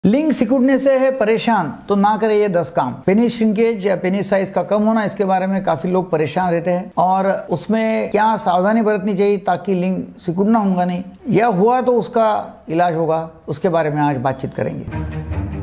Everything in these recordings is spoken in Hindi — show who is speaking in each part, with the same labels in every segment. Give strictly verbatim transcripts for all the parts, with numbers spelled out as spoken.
Speaker 1: लिंग सिकुड़ने से है परेशान तो ना करे ये दस काम। पेनिस श्रिंकेज या पेनिस साइज का कम होना, इसके बारे में काफी लोग परेशान रहते हैं और उसमें क्या सावधानी बरतनी चाहिए ताकि लिंग सिकुड़ना होगा नहीं, या हुआ तो उसका इलाज होगा, उसके बारे में आज बातचीत करेंगे।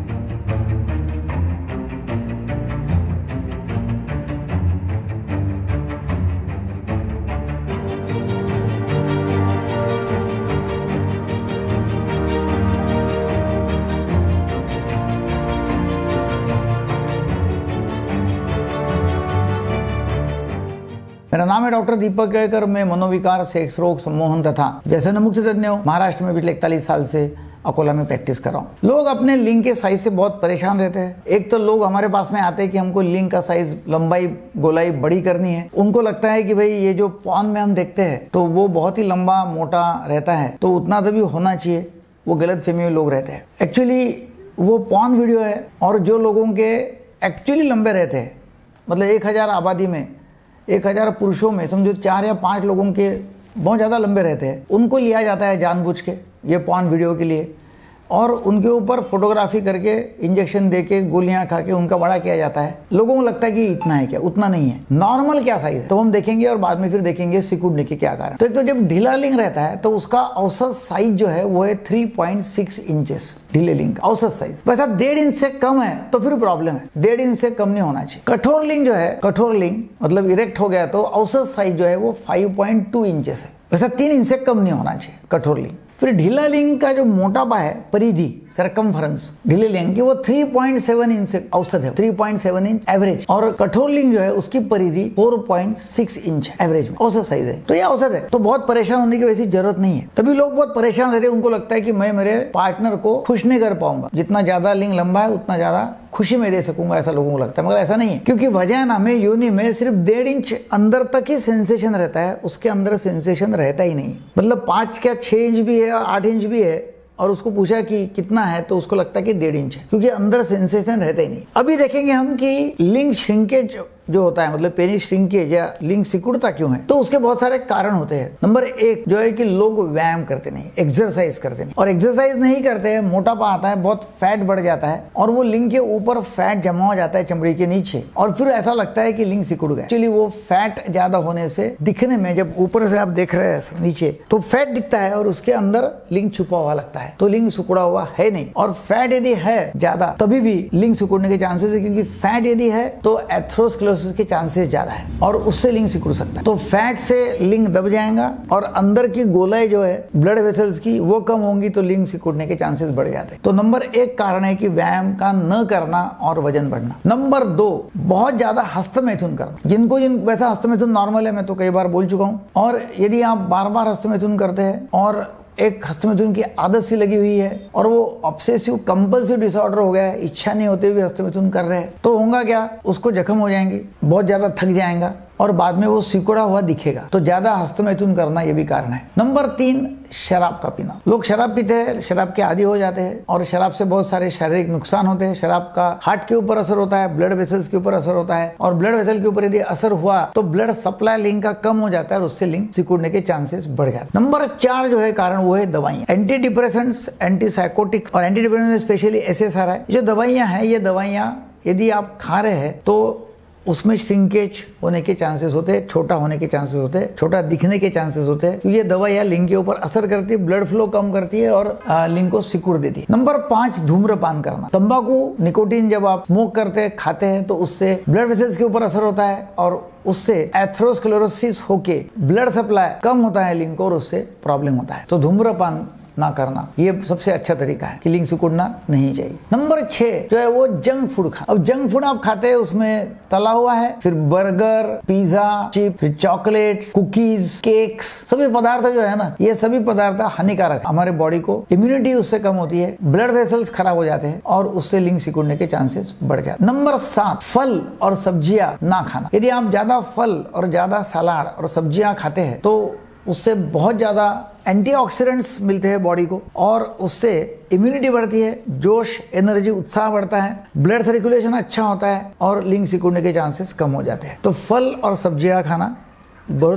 Speaker 1: मेरा नाम है डॉक्टर दीपक केळकर। मैं मनोविकार, सेक्स रोग, सम्मोहन तथा व्यसन मुक्ति तज्ञ हूँ। महाराष्ट्र में पिछले इकतालीस साल से अकोला में प्रैक्टिस कर रहा हूँ। लोग अपने लिंग के साइज से बहुत परेशान रहते हैं। एक तो लोग हमारे पास में आते हैं कि हमको लिंग का साइज, लंबाई, गोलाई बड़ी करनी है। उनको लगता है कि भाई ये जो पॉर्न में हम देखते हैं तो वो बहुत ही लंबा मोटा रहता है तो उतना तो भी होना चाहिए। वो गलत फहमी में लोग रहते हैं। एक्चुअली वो पॉर्न वीडियो है और जो लोगों के एक्चुअली लंबे रहते हैं, मतलब एक हजार आबादी में एक हजार पुरुषों में समझो चार या पांच लोगों के बहुत ज़्यादा लंबे रहते हैं, उनको लिया जाता है जानबूझ के ये पॉर्न वीडियो के लिए, और उनके ऊपर फोटोग्राफी करके, इंजेक्शन देके, गोलियां खा के उनका बड़ा किया जाता है। लोगों को लगता है कि इतना है, क्या उतना नहीं है। नॉर्मल क्या साइज है तो हम देखेंगे और बाद में फिर देखेंगे सिकुड़ने के क्या कारण। तो एक तो जब ढीला लिंग रहता है तो उसका औसत साइज जो है वो है थ्री पॉइंट सिक्स इंचेस। ढीले लिंग का औसत साइज वैसा डेढ़ इंच से कम है तो फिर प्रॉब्लम है। डेढ़ इंच से कम नहीं होना चाहिए। कठोर लिंग जो है, कठोर लिंग मतलब इरेक्ट हो गया तो औसत साइज जो है वो फाइव पॉइंट टू इंचेस है। वैसा तीन इंच से कम नहीं होना चाहिए कठोर लिंग। फिर ढीला लिंग का जो मोटापा है, परिधि, सरकमफरेंस ढीले लिंग की, वो थ्री पॉइंट सेवन इंच से औसत है, three point seven inch average. और कठोर लिंग जो है उसकी परिधि four point six inch average में औसत साइज है। तो ये औसत है, तो बहुत परेशान होने की वैसी जरूरत नहीं है। तभी लोग बहुत परेशान रहते हैं। उनको लगता है कि मैं मेरे पार्टनर को खुश नहीं कर पाऊंगा, जितना ज्यादा लिंग लंबा है उतना ज्यादा खुशी में दे सकूंगा, ऐसा लोगों को लगता है। मगर ऐसा नहीं है, क्योंकि वजाइना में, योनि में सिर्फ डेढ़ इंच अंदर तक ही सेंसेशन रहता है, उसके अंदर सेंसेशन रहता ही नहीं। मतलब पांच क्या छह इंच भी है, आठ इंच भी है, और उसको पूछा कि कितना है तो उसको लगता है कि डेढ़ इंच है, क्योंकि अंदर सेंसेशन रहता ही नहीं। अभी देखेंगे हम कि लिंग श्रिंकेज जो होता है, मतलब पेनिस श्रिंकेज या लिंग सिकुड़ता क्यों है, तो उसके बहुत सारे कारण होते हैं। नंबर एक जो है कि लोग व्यायाम करते नहीं, एक्सरसाइज करते नहीं, और एक्सरसाइज नहीं करते हैं, मोटापा आता है, बहुत फैट बढ़ जाता है और वो लिंग के ऊपर फैट जमा हो जाता है चमड़ी के नीचे, और फिर ऐसा लगता है कि लिंग सिकुड़ गया। एक्चुअली वो फैट ज्यादा होने से दिखने में, जब ऊपर से आप देख रहे हैं नीचे तो फैट दिखता है और उसके अंदर लिंग छुपा हुआ लगता है, तो लिंग सिकुड़ा हुआ है नहीं। और फैट यदि है ज्यादा तभी भी लिंग सिकुड़ने के चांसेस है, क्योंकि फैट यदि है तो एथेरोस्क्लेरोसिस के चांसेस ज्यादा है और उससे लिंग सिकुड़ सकता है। तो फैट से लिंग दब जाएगा और अंदर की गोलाई जो है ब्लड वेसल्स की वो कम होंगी तो लिंग सिकुड़ने के चांसेस बढ़ जाते हैं। तो नंबर एक कारण है कि व्यायाम का न करना और वजन बढ़ना। नंबर दो, बहुत ज्यादा हस्तमैथुन करना। जिनको जिन वैसा हस्तमैथुन नॉर्मल है, मैं तो कई बार बोल चुका हूँ। और यदि आप बार बार हस्तमैथुन करते हैं और एक हस्तमैथुन की आदत सी लगी हुई है और वो ऑब्सेसिव कंपल्सिव डिसऑर्डर हो गया है, इच्छा नहीं होते हुए हस्तमैथुन कर रहे हैं, तो होगा क्या, उसको जख्म हो जाएंगे, बहुत ज्यादा थक जाएगा और बाद में वो सिकुड़ा हुआ दिखेगा। तो ज्यादा हस्तमैथुन करना ये भी कारण है। नंबर तीन, शराब का पीना। लोग शराब पीते हैं, शराब के आदी हो जाते हैं और शराब से बहुत सारे शारीरिक नुकसान होते हैं। शराब का हार्ट के ऊपर असर होता है, ब्लड वेसल्स के ऊपर असर होता है, और ब्लड वेसल के ऊपर यदि असर हुआ तो ब्लड सप्लाई लिंग का कम हो जाता है और उससे लिंग सिकुड़ने के चांसेस बढ़ जाते हैं। नंबर चार जो है कारण, वो है दवाइयां। एंटी डिप्रेसेंट्स, एंटी साइकोटिक और anti depressant specially S S R I जो दवाइयां हैं, ये दवाइयां यदि आप खा रहे हैं तो उसमें श्रिंकेज होने के चांसेस होते हैं, छोटा होने के चांसेस होते हैं, छोटा दिखने के चांसेस होते हैं, क्योंकि ये दवाइयां लिंग के ऊपर असर करती है, ब्लड फ्लो कम करती है और लिंग को सिकुड़ देती है। नंबर पांच, धूम्रपान करना। तंबाकू, निकोटीन जब आप स्मोक करते हैं, खाते हैं तो उससे ब्लड वेसल्स के ऊपर असर होता है और उससे एथेरोस्क्लेरोसिस होके ब्लड सप्लाई कम होता है लिंग को और उससे प्रॉब्लम होता है। तो धूम्रपान ना करना ये सबसे अच्छा तरीका है कि लिंग सिकुड़ना नहीं चाहिए। नंबर छह जो है वो जंक फूड खाना। अब जंक फूड आप खाते हैं, उसमें तला हुआ है, फिर बर्गर, पिज्जा, चिप, फिर चॉकलेट्स, कुकीज, केक्स, सभी पदार्थ जो है ना, ये सभी पदार्थ हानिकारक है। हमारे बॉडी को इम्यूनिटी उससे कम होती है, ब्लड वेसल्स खराब हो जाते हैं और उससे लिंग सिकुड़ने के चांसेस बढ़ जाते हैं। नंबर सात, फल और सब्जियां ना खाना। यदि आप ज्यादा फल और ज्यादा सलाद और सब्जियां खाते हैं तो उससे बहुत ज्यादा एंटीऑक्सीडेंट्स मिलते हैं बॉडी को और उससे इम्यूनिटी बढ़ती है, जोश, एनर्जी, उत्साह बढ़ता है, ब्लड सर्कुलेशन अच्छा होता है और लिंग सिकुड़ने के चांसेस कम हो जाते हैं। तो फल और सब्जियां खाना बहुत ही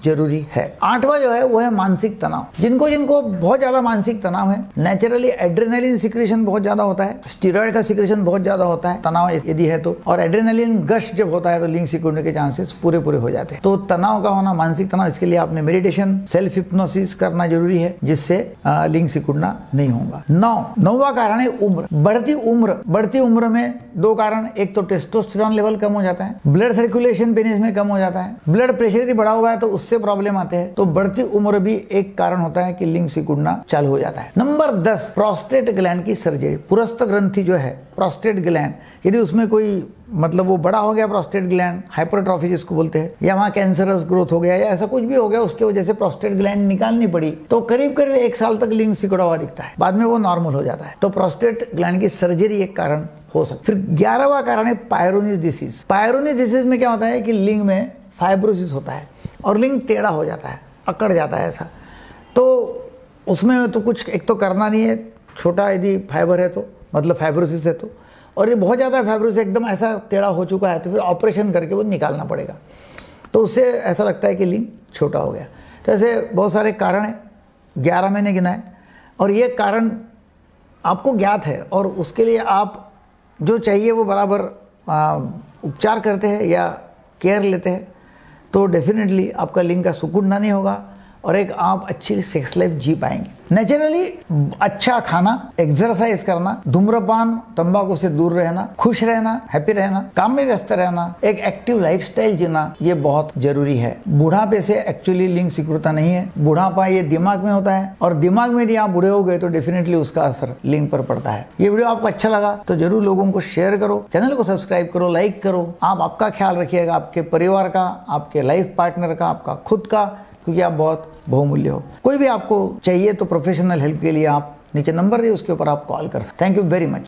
Speaker 1: जरूरी है। आठवां जो है वो है मानसिक तनाव। जिनको जिनको बहुत ज्यादा मानसिक तनाव है, नेचुरली एड्रेनलिन सिक्रेशन बहुत ज्यादा होता है, स्टीरॉयड का सिक्रेशन बहुत ज्यादा होता है तनाव यदि है तो, और एड्रेनलिन गश जब होता है तो लिंक सिकुड़ने के चांसेस पूरे पूरे हो जाते हैं। तो तनाव का होना, मानसिक तनाव, इसके लिए आपने मेडिटेशन, सेल्फ हिप्नोसिस करना जरूरी है, जिससे लिंक सिकुड़ना नहीं होगा। नौ नौवा कारण है उम्र। बढ़ती उम्र बढ़ती उम्र में दो कारण, एक तो टेस्टोस्टेरोन लेवल कम हो जाता है, ब्लड सर्कुलेशन पेनिस में कम हो जाता है, ब्लड प्रेशर यदि बढ़ा हुआ है तो उससे प्रॉब्लम आते हैं। तो बढ़ती उम्र भी एक कारण होता है कि लिंग सिकुड़ना चालू हो जाता है। नंबर दस, प्रोस्टेट ग्लैंड की सर्जरी। पुरस्थ ग्रंथि जो है प्रोस्टेट ग्लैंड, यदि उसमें कोई मतलब वो बड़ा हो गया प्रोस्टेट ग्लैंड, हाइपरट्रॉफी जिसको बोलते हैं, या वहां कैंसरस ग्रोथ हो गया या ऐसा कुछ भी हो गया, उसके वजह से प्रोस्टेट ग्लैंड निकालनी पड़ी, तो करीब करीब एक साल तक लिंग सिकुड़ा हुआ दिखता है, बाद में वो नॉर्मल हो जाता है। तो प्रोस्टेट ग्लैंड की सर्जरी एक कारण हो सकता है। फिर ग्यारहवां कारण है पायरोनिस डिसीज। पायरोनिस डिसीज में क्या होता है कि लिंग में फाइब्रोसिस होता है और लिंग टेढ़ा हो जाता है, अकड़ जाता है ऐसा। तो उसमें तो कुछ एक तो करना नहीं है, छोटा यदि फाइबर है तो, मतलब फाइब्रोसिस है तो, और ये बहुत ज़्यादा फाइब्रोसिस एकदम ऐसा टेढ़ा हो चुका है तो फिर ऑपरेशन करके वो निकालना पड़ेगा। तो उससे ऐसा लगता है कि लिंग छोटा हो गया। तो ऐसे बहुत सारे कारण हैं, ग्यारह मैंने गिनाए, और ये कारण आपको ज्ञात है और उसके लिए आप जो चाहिए वो बराबर उपचार करते हैं या केयर लेते हैं तो डेफिनेटली आपका लिंग का सिकुड़ना नहीं होगा और एक आप अच्छी सेक्स लाइफ जी पाएंगे। नेचुरली अच्छा खाना, एक्सरसाइज करना, धूम्रपान तंबाकू से दूर रहना, खुश रहना, हैप्पी रहना, काम में व्यस्त रहना, एक एक्टिव लाइफस्टाइल जीना, ये बहुत जरूरी है। बुढ़ापे से एक्चुअली लिंग सिकुड़ता नहीं है, बुढ़ापा ये दिमाग में होता है और दिमाग में यदि आप बूढ़े हो गए तो डेफिनेटली उसका असर लिंग पर पड़ता है। ये वीडियो आपको अच्छा लगा तो जरूर लोगों को शेयर करो, चैनल को सब्सक्राइब करो, लाइक करो। आप आपका ख्याल रखिएगा, आपके परिवार का, आपके लाइफ पार्टनर का, आपका खुद का, क्योंकि आप बहुत बहुमूल्य हो। कोई भी आपको चाहिए तो प्रोफेशनल हेल्प के लिए आप नीचे नंबर है उसके ऊपर आप कॉल कर सकते। Thank you very much.